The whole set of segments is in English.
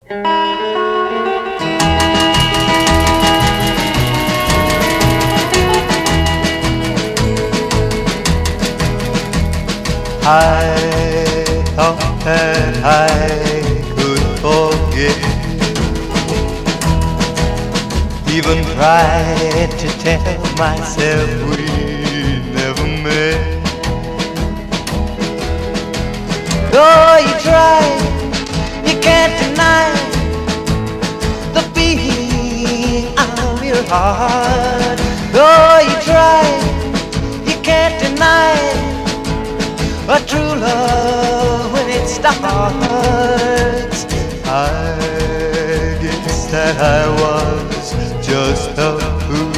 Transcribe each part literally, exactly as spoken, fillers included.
I thought that I could forget, even tried to tell myself we never met. Though you try, you can't deny the beating of your heart. Though you try, you can't deny a true love when it starts. I guess that I was just a fool.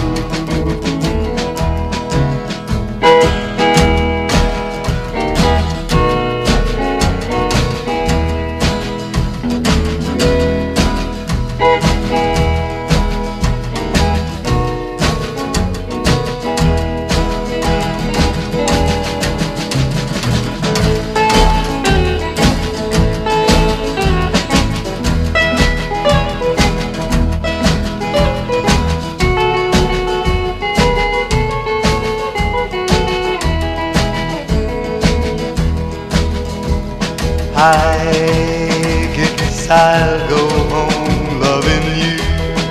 I guess I'll go home loving you,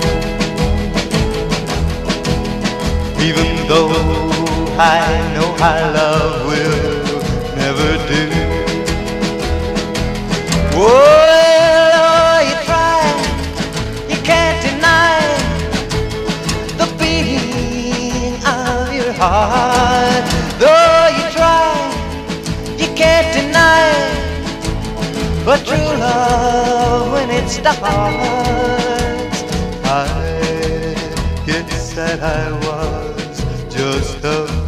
even though I know our love will never do. Well, oh, you try, you can't deny the beating of your heart. Though you try, you can't deny but true love when it starts. I guess that I was just a